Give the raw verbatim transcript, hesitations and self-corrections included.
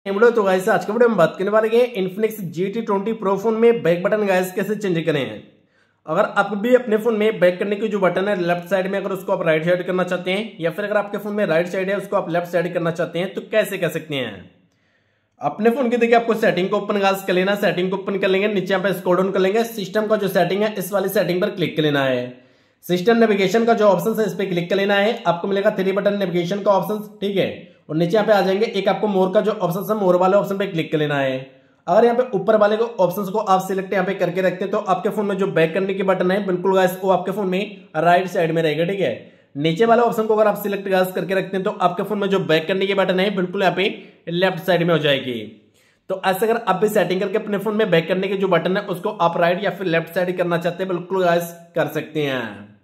Video तो guys आज के वीडियो में बात करने वाले हैं Infinix G T twenty pro phone में बैक बटन गाइस कैसे चेंज करें हैं। अगर आप भी अपने फोन में बैक करने की जो बटन है लेफ्ट साइड में, अगर उसको आप राइट साइड करना चाहते हैं या फिर अगर आपके फोन में राइट साइड है उसको आप लेफ्ट साइड करना चाहते हैं तो कैसे कर सकते हैं। अपने फोन की देखिए आपको सेटिंग को ओपन गाइस कर लेना। सेटिंग को ओपन कर लेंगे, नीचे यहाँ पे स्क्रॉल डाउन कर लेंगे, सिस्टम का जो सेटिंग है इस वाली सेटिंग पर क्लिक कर लेना है। सिस्टम नेविगेशन का जो ऑप्शन है इस पर क्लिक कर लेना है। आपको मिलेगा थ्री बटन नेविगेशन का ऑप्शन, ठीक है। और नीचे यहाँ पे आ जाएंगे, एक आपको मोर का जो ऑप्शन है मोर वाले ऑप्शन पे क्लिक कर लेना है। अगर यहाँ पे ऊपर वाले को ऑप्शंस को आप सिलेक्ट यहाँ पे करके रखते हैं तो आपके फोन में जो बैक करने की बटन है बिल्कुल गाइस वो आपके फोन में राइट साइड में रहेगा, ठीक है। नीचे वाले ऑप्शन को अगर आप सिलेक्ट गाइस करके रखते हैं तो आपके फोन में जो बैक करने की बटन है बिल्कुल यहाँ पे लेफ्ट साइड में हो जाएगी। तो ऐसे अगर आप भी सेटिंग करके अपने फोन में बैक करने की जो बटन है उसको आप राइट या फिर लेफ्ट साइड करना चाहते हैं बिल्कुल गाइस कर सकते हैं।